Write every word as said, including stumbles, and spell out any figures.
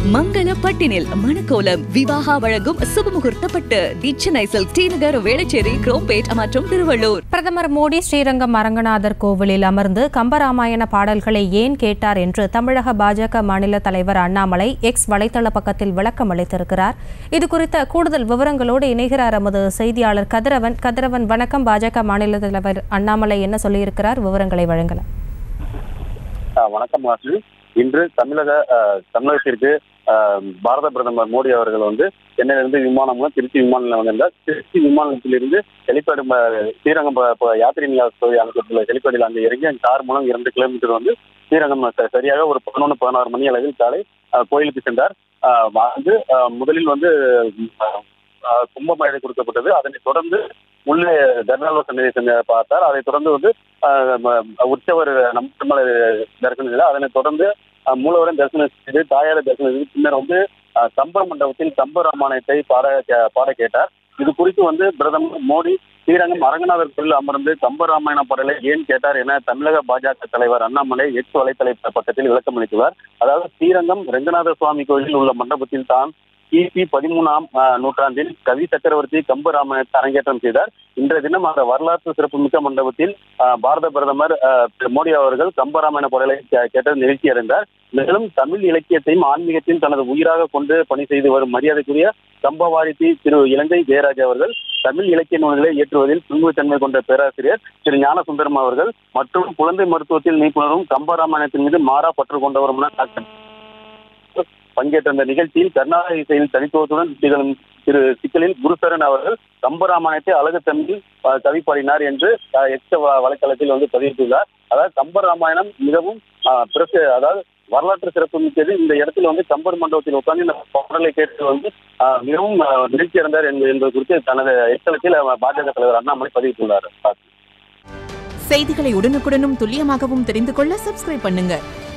மங்கள பட்டினில் மணக்கோலம் விவாகா வழங்கும் சுபமுகூர்த்தப்பட்டு the Chennai silk T Nagar Velachery Chromepet மற்றும் திருவள்ளூர். பிரதமர் மோடி ஸ்ரீரங்கம் அரங்கநாதர் கோவிலில் அமர்ந்து கம்பராமாயண பாடல்களை ஏன் கேட்டார் என்று தமிழக பாஜக மாநில தலைவர் அண்ணாமலை எக்ஸ் வலைதள பக்கத்தில் விளக்கம் அளித்திருக்கிறார். இதுகுறித்த கூடுதல் விவரங்களோடு இணைகிறார் எமது செய்தியாளர் கதிரவன். கதிரவன் வணக்கம். பாஜக மாநில தலைவர் அண்ணாமலை என்ன சொல்லியிருக்கிறார், விவரங்களை வழங்கலாம். வணக்கம் வாசு. இன்று தமிழக தமிழகத்திற்கு பாரத பிரதமர் மோடி அவர்கள் வந்து சென்னையிலிருந்து விமானம் திருச்சி விமான நிலையம் வந்திருந்தார். திருச்சி விமான நிலையத்திலிருந்து ஹெலிபேடு ஸ்ரீரங்கம் யாத்திரை நிலைய அமைக்கப்பட்டுள்ள ஹெலிபேடில் அங்கே இறங்கி அந்த கார் மூலம் இரண்டு கிலோமீட்டர் வந்து ஸ்ரீரங்கம் சரியாக ஒரு பதினொன்று பதினாறு மணி அளவில் காலை கோயிலுக்கு சென்றார். வந்து முதலில் வந்து கும்பமேளை கொடுக்கப்பட்டது. அதனை தொடர்ந்து உள்ளே தர்ணாலோ சன்னதியை சென்று பார்த்தார். அதை தொடர்ந்து வந்து உற்சவர் நம்மளை தரிசனம் செய்தார். அதனை தொடர்ந்து மூலவரம் தரிசனம் செய்து தாயாரை தரிசனம் செய்து பின்னர் வந்து கம்ப மண்டபத்தில் கம்பராமாயணத்தை பாட பாட கேட்டார். இது குறித்து வந்து பிரதமர் மோடி ஸ்ரீரங்கம் அரங்கநாதர் கோயில் அமர்ந்து கம்பராமாயண பாடலை ஏன் கேட்டார் என தமிழக பாஜக தலைவர் அண்ணாமலை எக்ஸ் வலைத்தள பக்கத்தில் விளக்கம் அளித்துள்ளார். அதாவது ஸ்ரீரங்கம் ரெங்கநாத சுவாமி கோயிலில் உள்ள மண்டபத்தில் தான் கிபி பதிமூணாம் நூற்றாண்டில் கவி சக்கரவர்த்தி கம்பராமாயணத்தை அரங்கேற்றம் செய்தார். இன்றைய தினம் அந்த வரலாற்று சிறப்புமிக்க மண்டபத்தில் பாரத பிரதமர் மோடி அவர்கள் கம்பராமாயண பாடலை கேட்டது நிகழ்ச்சி அடைந்தார். மேலும் தமிழ் இலக்கியத்தையும் ஆன்மீகத்தையும் தனது உயிராக கொண்டு பணி செய்து வரும் மரியாதைக்குரிய கம்பவாரித்தி திரு இலங்கை ஜெயராஜ் அவர்கள், தமிழ் இலக்கிய நூல்களை இயற்றுவதில் பன்முகத்தன்மை கொண்ட பேராசிரியர் திரு ஞானசுந்தரம் அவர்கள் மற்றும் குழந்தை மருத்துவத்தில் நிபுணரும் கம்பராமாயணத்தின் மீது மாறா பற்று கொண்டவருமான டாக்டர் பங்கேற்ற இந்த நிகழ்ச்சியில் கர்நாடக இசையில் தனித்துவத்துடன் திகழும் திரு சிக்கலில் குருசரன் அவர்கள் கம்பராமாயணத்தை அழகு தமிழில் கவி பாடினார் என்று எக்ஸ் வலைத்தளத்தில் வந்து பதிவிட்டுள்ளார். அதாவது கம்பராமாயணம் மிகவும் பிறகு அதாவது வரலாற்று சிறப்பு மிக்கது. இந்த இடத்துல வந்து கம்பர் மண்டபத்தில் உட்கார்ந்து இந்த பாடலை கேட்டு வந்து மிகவும் நிகழ்ச்சி அடைந்தார் என்பது குறித்து தனது எக்ஸலத்தில் பாஜக தலைவர் அண்ணாமலை பதிவிட்டுள்ளார். செய்திகளை உடனுக்குடனும் துல்லியமாகவும் தெரிந்து கொள்ள சப்ஸ்கிரைப் பண்ணுங்க.